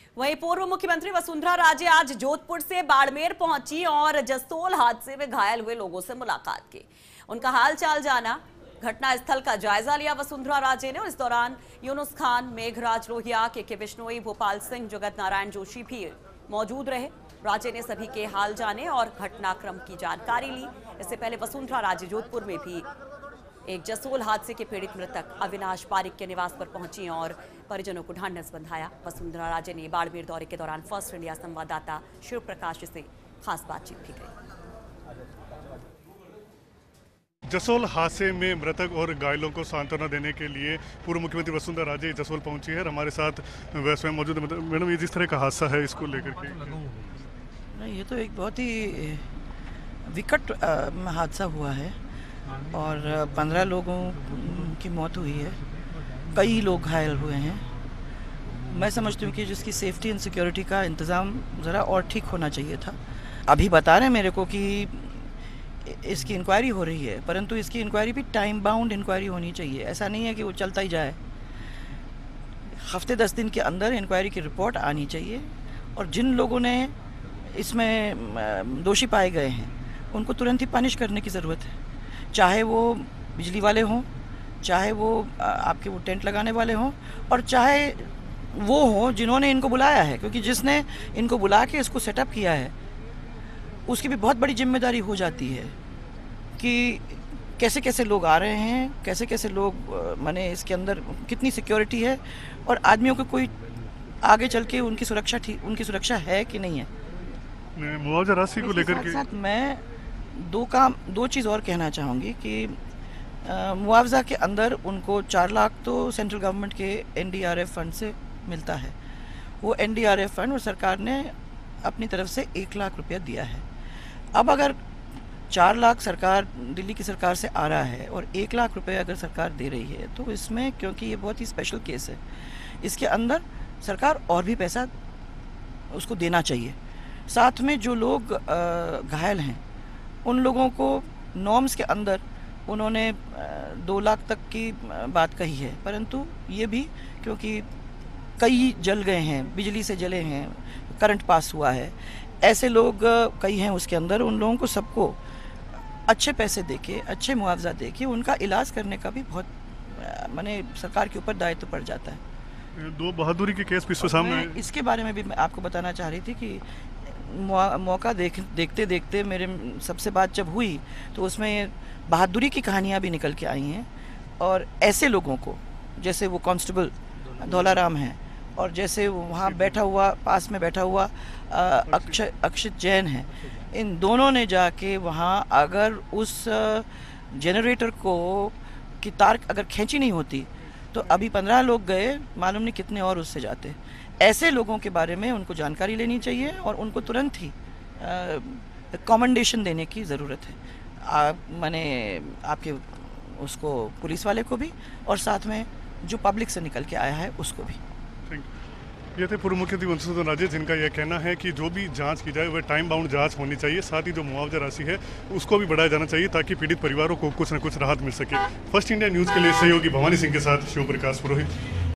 वहीं पूर्व मुख्यमंत्री वसुंधरा राजे आज जोधपुर से बाड़मेर पहुंची और जसोल हादसे में घायल हुए लोगों से मुलाकात की। उनका हाल चाल जाना, घटना स्थल का जायजा लिया वसुंधरा राजे ने। और इस दौरान यूनुस खान, मेघराज लोहिया, के बिश्नोई, भोपाल सिंह, जगत नारायण जोशी भी मौजूद रहे। राजे ने सभी के हाल जाने और घटनाक्रम की जानकारी ली। इससे पहले वसुंधरा राजे जोधपुर में भी एक जसोल हादसे के पीड़ित मृतक अविनाश पारिक के निवास पर पहुंची और परिजनों को ढांढस बंधाया। वसुंधरा राजे ने बाड़मेर दौरे के दौरान फर्स्ट इंडिया संवाददाता शिव प्रकाश से खास बातचीत भी की। जसोल हादसे में मृतक और घायलों को सांत्वना देने के लिए पूर्व मुख्यमंत्री वसुंधरा राजे जसोल पहुंची है। हमारे साथ वैसे मौजूद है। मैडम, ये जिस तरह का हादसा है, इसको लेकर के नहीं, ये तो एक बहुत ही विकट हादसा हुआ है और 15 लोगों की मौत हुई है, कई लोग घायल हुए हैं। मैं समझती हूँ कि जिसकी सेफ्टी एंड सिक्योरिटी का इंतज़ाम ज़रा और ठीक होना चाहिए था। अभी बता रहे हैं मेरे को कि इसकी इंक्वायरी हो रही है, परंतु इसकी इंक्वायरी भी टाइम बाउंड इंक्वायरी होनी चाहिए। ऐसा नहीं है कि वो चलता ही जाए। हफ्ते 10 दिन के अंदर इंक्वायरी की रिपोर्ट आनी चाहिए और जिन लोगों ने इसमें दोषी पाए गए हैं उनको तुरंत ही पनिश करने की ज़रूरत है। चाहे वो बिजली वाले हों, चाहे वो आपके वो टेंट लगाने वाले हों, और चाहे वो हों जिन्होंने इनको बुलाया है, क्योंकि जिसने इनको बुला के इसको सेटअप किया है उसकी भी बहुत बड़ी जिम्मेदारी हो जाती है कि कैसे कैसे लोग आ रहे हैं, कैसे कैसे लोग माने इसके अंदर कितनी सिक्योरिटी है और आदमियों को कोई आगे चल के उनकी सुरक्षा है कि नहीं है। मुआवजा राशि को लेकर के साथ मैं दो चीज़ और कहना चाहूँगी कि मुआवजा के अंदर उनको 4 लाख तो सेंट्रल गवर्नमेंट के NDRF फंड से मिलता है। वो NDRF फंड और सरकार ने अपनी तरफ से 1 लाख रुपया दिया है। अब अगर 4 लाख सरकार, दिल्ली की सरकार से आ रहा है और 1 लाख रुपये अगर सरकार दे रही है, तो इसमें क्योंकि ये बहुत ही स्पेशल केस है, इसके अंदर सरकार और भी पैसा उसको देना चाहिए। साथ में जो लोग घायल हैं उन लोगों को नॉर्म्स के अंदर उन्होंने 2 लाख तक की बात कही है, परंतु ये भी क्योंकि कई जल गए हैं, बिजली से जले हैं, करंट पास हुआ है, ऐसे लोग कई हैं उसके अंदर, उन लोगों को सबको अच्छे पैसे देके, अच्छे मुआवजा देके उनका इलाज करने का भी बहुत माने सरकार के ऊपर दायित्व पड़ जाता है। 2 बहादुरी के केस विश्व सामने, इसके बारे में भी मैं आपको बताना चाह रही थी कि मौका देखते देखते मेरे सबसे बात जब हुई तो उसमें बहादुरी की कहानियाँ भी निकल के आई हैं। और ऐसे लोगों को, जैसे वो कांस्टेबल धौलाराम हैं और जैसे वहाँ पास में बैठा हुआ अक्षित जैन है, इन दोनों ने जाके वहाँ अगर उस जनरेटर की तार अगर खींची नहीं होती तो अभी 15 लोग गए, मालूम नहीं कितने और उससे जाते। ऐसे लोगों के बारे में उनको जानकारी लेनी चाहिए और उनको तुरंत ही कमेंडेशन देने की ज़रूरत है। माने आपके उसको पुलिस वाले को भी और साथ में जो पब्लिक से निकल के आया है उसको भी। ये थे पूर्व मुख्यमंत्री वसुंधरा राजे, जिनका यह कहना है कि जो भी जांच की जाए वह टाइम बाउंड जांच होनी चाहिए। साथ ही जो मुआवजा राशि है उसको भी बढ़ाया जाना चाहिए ताकि पीड़ित परिवारों को कुछ न कुछ राहत मिल सके। फर्स्ट इंडिया न्यूज़ के लिए सहयोगी भवानी सिंह के साथ शिव प्रकाश पुरोहित।